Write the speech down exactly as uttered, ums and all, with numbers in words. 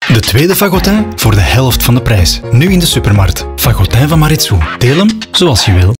De tweede fagotin voor de helft van de prijs. Nu in de supermarkt. Fagotin van Maritsu. Deel hem zoals je wil.